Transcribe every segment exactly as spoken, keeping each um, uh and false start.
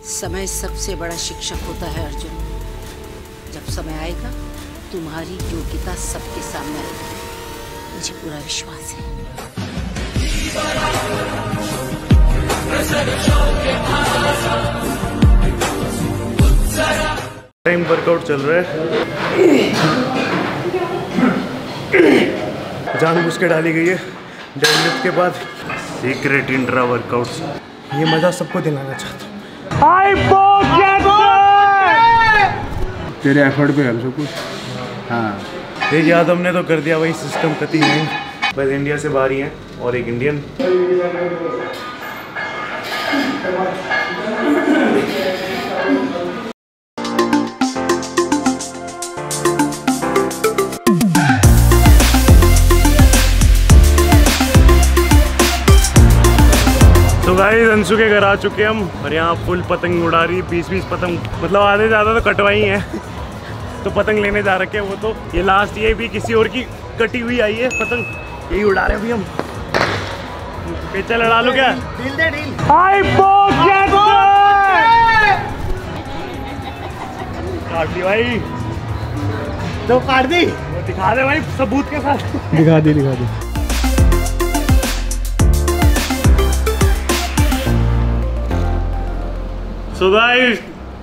समय सबसे बड़ा शिक्षक होता है अर्जुन। जब समय आएगा तुम्हारी योग्यता सबके सामने आएगी, मुझे पूरा विश्वास है। टाइम वर्कआउट चल रहा है, जानबूझ के डाली गई है डेडलिफ्ट के बाद सीक्रेट इंट्रा वर्कआउट्स। ये मजा सबको दिलाना चाहता हूँ। तेरे एफर्ट पे है सब कुछ। हाँ एक यादव ने तो कर दिया वही सिस्टम कती नहीं। बस इंडिया से बाहर ही हैं और एक इंडियन। तो गाइस अंशु के घर आ चुके हैं हम और यहाँ फुल पतंग उड़ा रही, बीस बीस पतंग, मतलब आधे ज़्यादा तो कटवाई हैं। तो पतंग लेने जा रखे हैं वो। तो ये लास्ट ये भी किसी और की कटी हुई आई है पतंग, यही उड़ा रहे हैं अभी हम। पेचा लड़ा लो क्या? डील दे डील। काट दी भाई, तो काट दी, दिखा दे भाई सबूत के साथ। दिखा दी दिखा दी। So guys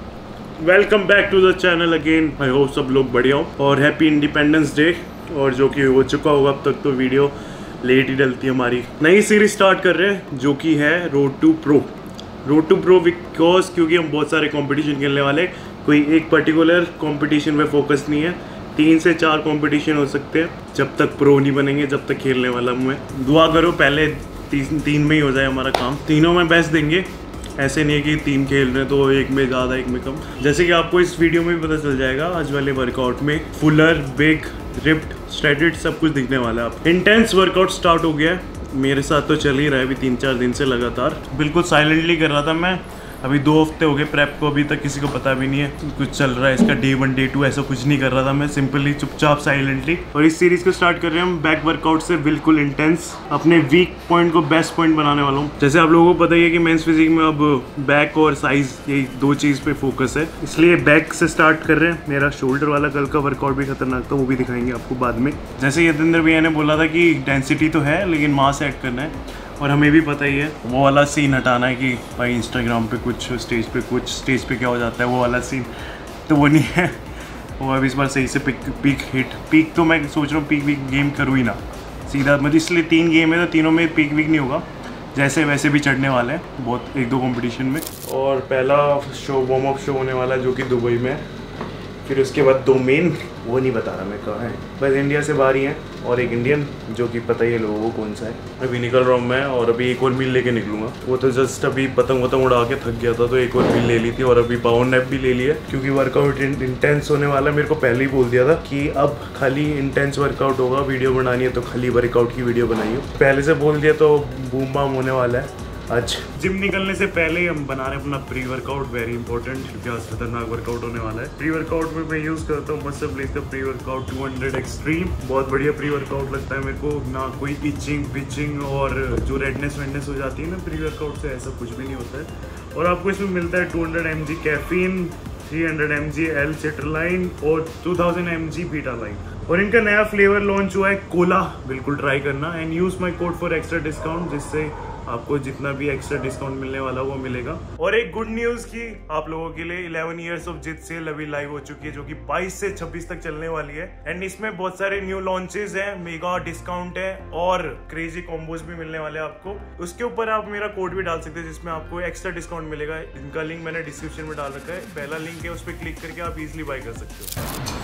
welcome back to the channel again. I hope सब लोग बढ़िया हो और हैप्पी इंडिपेंडेंस डे। और जो कि हो चुका होगा अब तक, तो वीडियो लेट ही डलती है हमारी। नई सीरीज स्टार्ट कर रहे हैं जो कि है road to pro. Road to pro because क्योंकि हम बहुत सारे कंपटीशन खेलने वाले, कोई एक पर्टिकुलर कंपटीशन में फोकस नहीं है। तीन से चार कंपटीशन हो सकते हैं जब तक प्रो नहीं बनेंगे, जब तक खेलने वाला हूँ मैं। दुआ करो पहले तीन तीन में ही हो जाए हमारा काम। तीनों में बेस्ट देंगे, ऐसे नहीं है कि तीन खेल रहे तो एक में ज़्यादा एक में कम। जैसे कि आपको इस वीडियो में भी पता चल जाएगा, आज वाले वर्कआउट में फुलर, बिग, रिप्ड, स्ट्रेटेड सब कुछ दिखने वाला है। आप इंटेंस वर्कआउट स्टार्ट हो गया है, मेरे साथ तो चल ही रहा है अभी तीन चार दिन से लगातार। बिल्कुल साइलेंटली कर रहा था मैं, अभी दो हफ्ते हो गए प्रेप को, अभी तक किसी को पता भी नहीं है कुछ चल रहा है इसका। डे वन डे टू ऐसा कुछ नहीं कर रहा था मैं, सिंपली चुपचाप साइलेंटली। और इस सीरीज को स्टार्ट कर रहे हैं हम बैक वर्कआउट से, बिल्कुल इंटेंस। अपने वीक पॉइंट को बेस्ट पॉइंट बनाने वाला हूँ। जैसे आप लोगों को पता ही है कि मेंस फिजिक में अब बैक और साइज, यही दो चीज़ पे फोकस है, इसलिए बैक से स्टार्ट कर रहे हैं। मेरा शोल्डर वाला कल का वर्कआउट भी खतरनाक था, वो भी दिखाएंगे आपको बाद में। जैसे यतेंद्र भैया ने बोला था कि डेंसिटी तो है लेकिन मास ऐड करना है, और हमें भी पता ही है वो वाला सीन हटाना है कि भाई इंस्टाग्राम पे कुछ, स्टेज पे कुछ, स्टेज पे क्या हो जाता है वो वाला सीन, तो वो नहीं है। वो अब इस बार सही से पिक पीक हिट पीक तो मैं सोच रहा हूँ पीक वीक गेम करूँ ही ना सीधा, मतलब इसलिए तीन गेम है तो तीनों में पीक वीक नहीं होगा, जैसे वैसे भी चढ़ने वाले हैं बहुत एक दो कंपटीशन में। और पहला शो वार्म अप शो होने वाला है जो कि दुबई में, फिर उसके बाद दो मेन, वो नहीं बता रहा मैं कहाँ है। बस इंडिया से बाहर ही हैं और एक इंडियन, जो कि पता ही है लोगों को कौन सा है। अभी निकल रहा हूँ मैं और अभी एक और मील लेके निकलूँगा। वो तो जस्ट अभी पतंग वतंग उड़ा के थक गया था तो एक और मील ले ली थी, और अभी पावर नैप भी ले लिया क्योंकि वर्कआउट इंटेंस होने वाला। मेरे को पहले ही बोल दिया था कि अब खाली इंटेंस वर्कआउट होगा, वीडियो बनानी है तो खाली वर्कआउट की वीडियो बनाइए, पहले से बोल दिया तो बूम बाम होने वाला है। आज जिम निकलने से पहले ही हम बना रहे हैं अपना प्री वर्कआउट, वेरी इंपॉर्टेंट, क्योंकि आज खतरनाक वर्कआउट होने वाला है। प्री वर्कआउट में मैं यूज़ करता हूँ मसल ब्लेज का pre workout two hundred extreme. बहुत बढ़िया प्री वर्कआउट लगता है मेरे को, ना कोई इचिंग पिचिंग और जो रेडनेस वेडनेस हो जाती है ना प्री वर्कआउट से, ऐसा कुछ भी नहीं होता है। और आपको इसमें मिलता है two hundred M G caffeine, three hundred M G L citrulline और two thousand M G beta alanine. और इनका नया फ्लेवर लॉन्च हुआ है कोला, बिल्कुल ट्राई करना and use my code for extra discount, जिससे आपको जितना भी एक्स्ट्रा डिस्काउंट मिलने वाला वो मिलेगा। और एक गुड न्यूज की आप लोगों के लिए, इलेवन इयर्स ऑफ जिद सेल अभी लाइव हो चुकी है जो कि बाईस से छब्बीस तक चलने वाली है। एंड इसमें बहुत सारे न्यू लॉन्चेस हैं, मेगा डिस्काउंट है और क्रेजी कॉम्बोज भी मिलने वाले हैं आपको। उसके ऊपर आप मेरा कोड भी डाल सकते हैं जिसमें आपको एक्स्ट्रा डिस्काउंट मिलेगा। इनका लिंक मैंने डिस्क्रिप्शन में डाल रखा है, पहला लिंक है, उस पर क्लिक करके आप इजिली बाय कर सकते हो।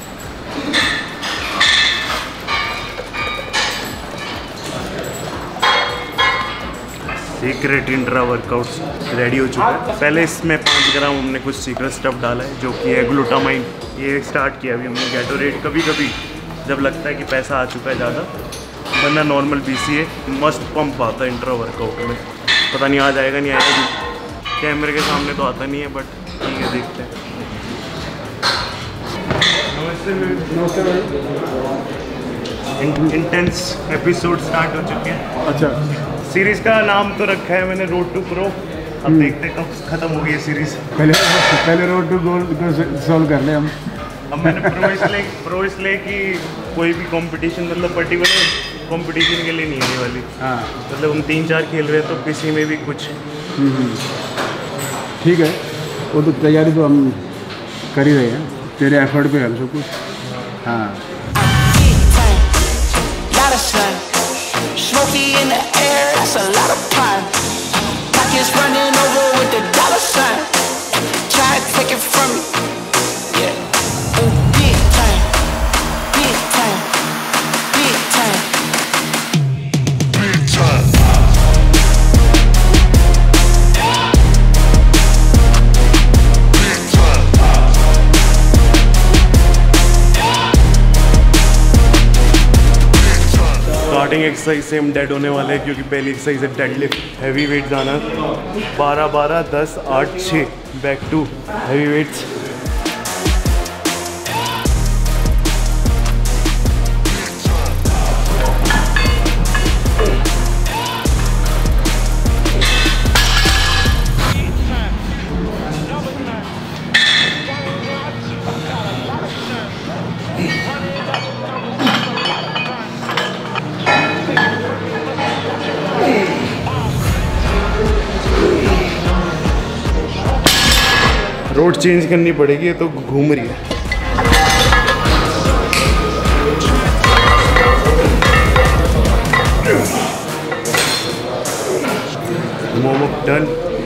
सीक्रेट इंट्रा वर्कआउट्स रेडी हो चुका है। पहले इसमें पाँच ग्राम हमने कुछ सीक्रेट स्टफ डाला है जो कि है ग्लूटामाइन। ये स्टार्ट किया अभी हमने गैटोरेड, कभी कभी जब लगता है कि पैसा आ चुका है ज़्यादा, वरना नॉर्मल बी सी ए मस्त पंप आता है इंट्रा वर्कआउट में। पता नहीं आ जाएगा नहीं आएगा, कैमरे के सामने तो आता नहीं है, बट ठीक है देखते हैं। नमस्ते। इंटेंस एपिसोड स्टार्ट हो चुके हैं। अच्छा, सीरीज का नाम तो रखा है मैंने रोड टू प्रो, अब देखते हैं कब खत्म होगी ये सीरीज। पहले पहले रोड टू गोल को सॉल्व कर ले हम। अब मैंने प्रो इसलिए प्रो इसलिए कि कोई भी कंपटीशन मतलब पर्टिकुलर कंपटीशन के लिए नहीं आने वाली। हाँ मतलब हम तीन चार खेल रहे हैं तो किसी में भी कुछ ठीक है, वो तो तैयारी तो हम कर ही रहे हैं, तेरे एफर्ट पे है सब कुछ। हाँ Smoky in the air, that's a lot of pine. Pockets running over with the dollar sign. Try to take it from me. Yeah. Ooh, big time, big time, big time, big time. Starting exercise से हम dead होने वाले हैं क्योंकि पहली exercise है dead lift. Heavy weight जाना बारह बारह दस आठ छः back to heavy weights. Rod change करनी पड़ेगी, ये तो घूम रही है। Warm up done.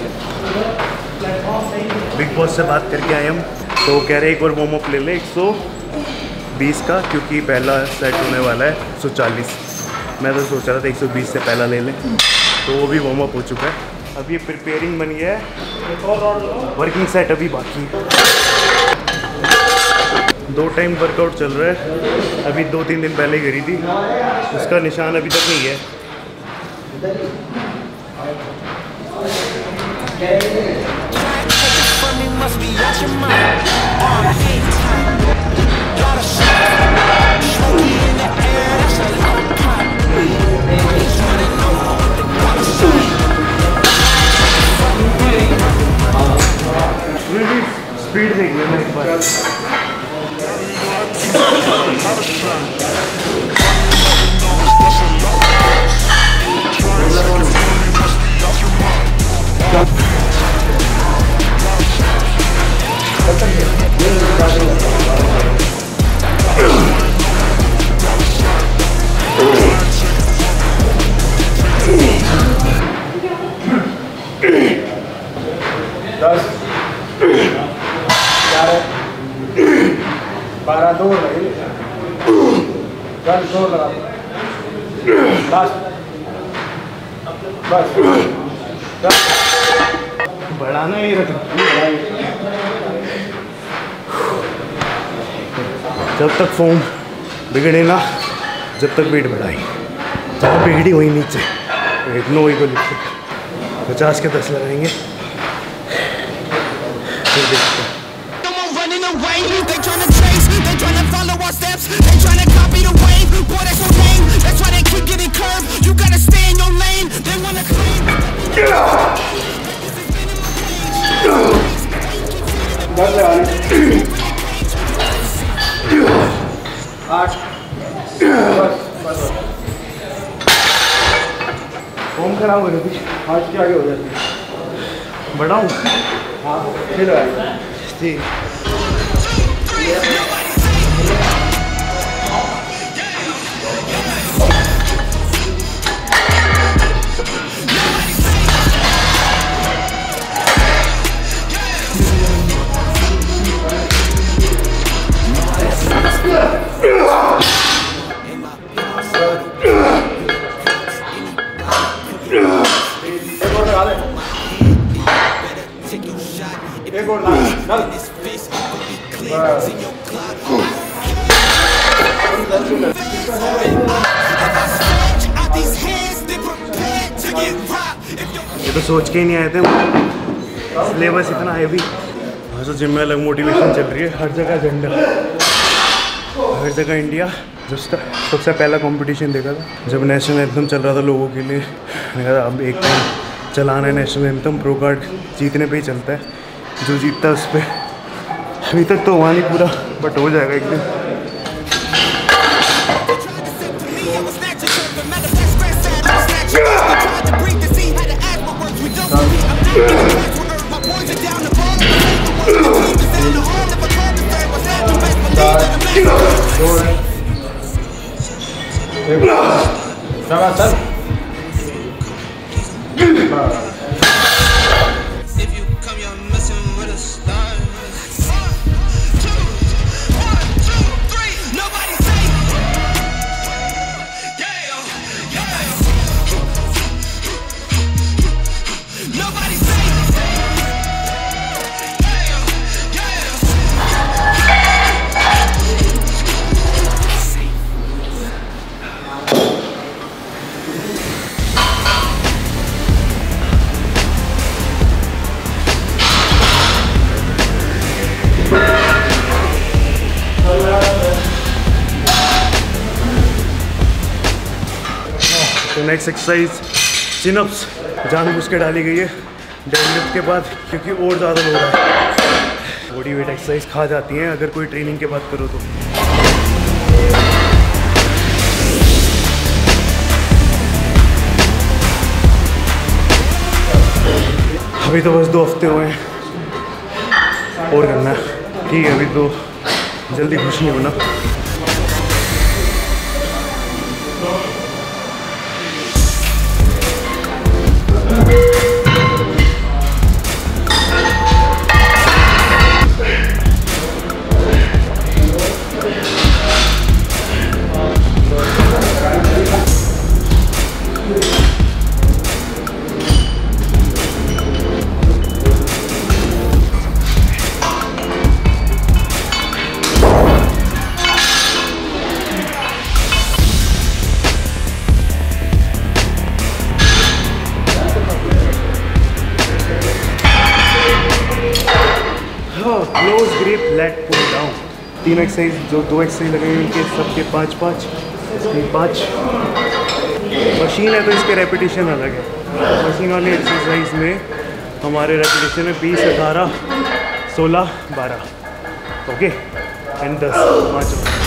Bigg Boss से बात करके आए हम, तो कह रहे एक और वार्म अप ले ले एक सौ बीस का, क्योंकि पहला सेट होने वाला है एक सौ चालीस। मैं तो सोच रहा था एक सौ बीस से पहला ले लें, तो वो भी वार्म अप हो चुका है। अब ये प्रिपेयरिंग बन गया है, वर्किंग सेट अभी बाकी। दो टाइम वर्कआउट चल रहा है, अभी दो तीन दिन पहले करी थी, उसका निशान अभी तक नहीं है। स्पीड देखिए मैं एक बार। दस बारह दो लगे, दस दो लगा, बस बस बढ़ाना ही रखना। जब तक फॉर्म बिगड़े ना, जब तक वेट बढ़ाई, जहाँ बिगड़ी वहीं नीचे एक नो को लिखते पचास के दस लगाएंगे, फिर देखते हैं। They tryna chase, they tryna follow our steps, they tryna copy the wave. Boy, that's your game. That's why they keep getting curved. You gotta stay in your lane. They wanna claim. आठ form खराब हो रही थी, आज के आगे हो जाती है। बढ़ाऊँ? हाँ फिर ठीक। एक और डाल डाल ये तो सोच के ही नहीं आए थे, सिलेबस इतना हैवी। हाँ, तो जिम में अलग मोटिवेशन चल रही है, हर जगह झंडा, हर जगह इंडिया। जब सबसे पहला कंपटीशन देखा था जब नेशनल एंथम चल रहा था लोगों के लिए, मैंने कहा अब एक टाइम चलाना है नेशनल एंथम। प्रो कार्ड जीतने पे ही चलता है, जो जीतता है उस पर। अभी तक तो हुआ नहीं पूरा, बट हो जाएगा एक दिन। नेक्स्ट एक्सरसाइज चिनअप्स जानबूझ के डाली गई है डेडलिफ्ट के बाद, क्योंकि और ज़्यादा लोग है। बॉडी वेट एक्सरसाइज खा जाती हैं अगर कोई ट्रेनिंग के बाद करो तो। अभी तो बस दो हफ्ते हुए हैं और करना है, ठीक है। अभी तो जल्दी खुश नहीं होना। Close grip lat pull down. तीन एक्सरसाइज, जो दो एक्सरसाइज लगे हुए उनके सबके पाँच पाँच पाँच। मशीन है तो इसके रेपिटेशन अलग है। मशीन वाली एक्सरसाइज में हमारे रेपिटेशन है बीस, अठारह, सोलह, बारह। ओके एंड दस, पाँच।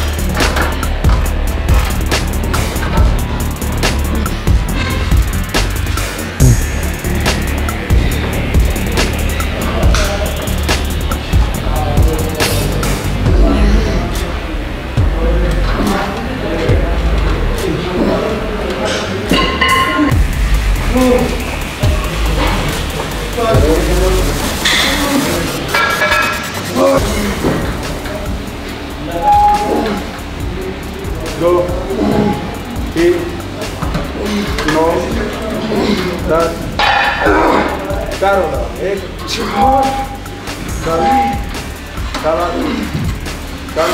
दो, तीन, नौ, दस, चार होगा, एक, चल, चल, चल,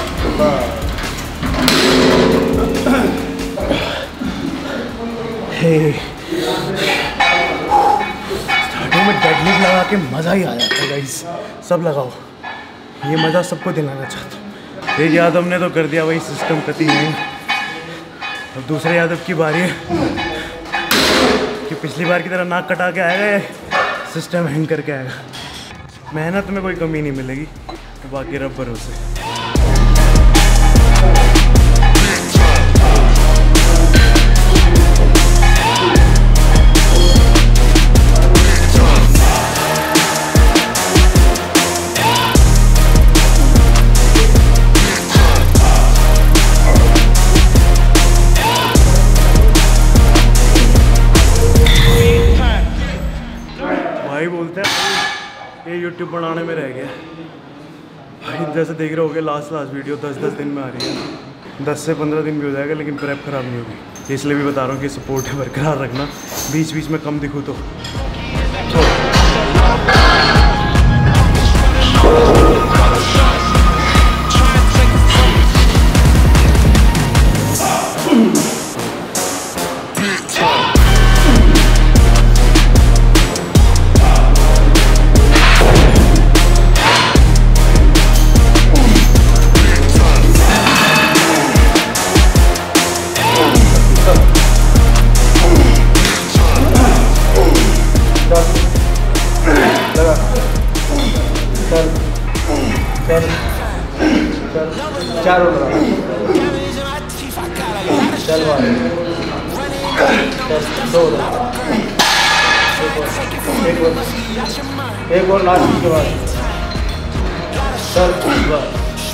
स्टार्टिंग में डेडलिफ्ट लगा के मज़ा ही आ जाता है गाइस। सब लगाओ, ये मज़ा सबको दिलाना चाहता हूँ। एक यादव ने तो कर दिया भाई सिस्टम कती नहीं। अब दूसरे यादव की बारी है कि पिछली बार की तरह नाक कटा के आएगा, सिस्टम हैंग करके आएगा। मेहनत में कोई कमी नहीं मिलेगी, तो बाकी रब भरोसे। बोलते हैं ये यूट्यूब बनाने में रह गया भाई। जैसे देख रहे होगे लास्ट लास्ट वीडियो दस दस दिन में आ रही है, दस से पंद्रह दिन भी हो जाएगा, लेकिन प्रेप ख़राब नहीं होगी। इसलिए भी बता रहा हूँ कि सपोर्ट बरकरार रखना, बीच बीच में कम दिखूँ तो। चल चल चार और लगा चल भाई चल दो एक और एक और लास्ट के बाद चल बस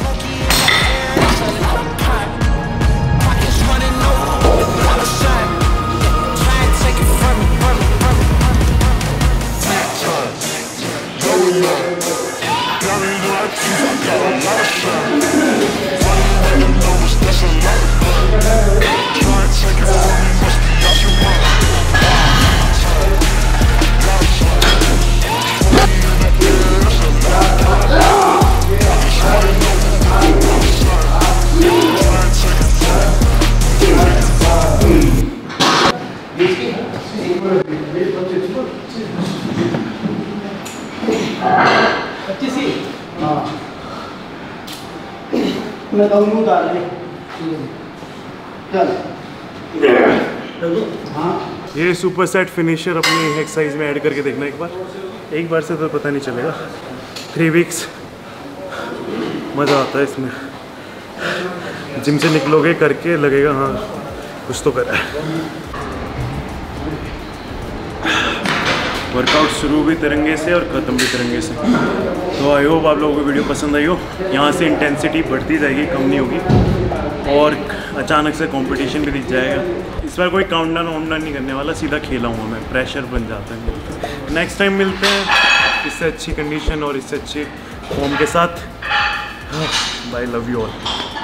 पच्चीस ही हाँ मैं कहूँ उतार ले चल हाँ ये सुपर सेट फिनिशर अपनी एक्सरसाइज में ऐड करके देखना एक बार एक बार से तो पता नहीं चलेगा थ्री वीक्स मज़ा आता है इसमें जिम से निकलोगे करके लगेगा हाँ कुछ तो करा है। वर्कआउट शुरू भी तिरंगे से और ख़त्म भी तिरंगे से। तो आई होप आप लोगों को वीडियो पसंद आई हो। यहाँ से इंटेंसिटी बढ़ती जाएगी, कम नहीं होगी और अचानक से कंपटीशन भी दिख जाएगा। इस बार कोई काउंटडाउन वाउंटडाउन नहीं करने वाला, सीधा खेला हूँ मैं, प्रेशर बन जाता है। नेक्स्ट टाइम मिलते हैं इससे अच्छी कंडीशन और इससे अच्छे फॉर्म के साथ। Bye, love you all.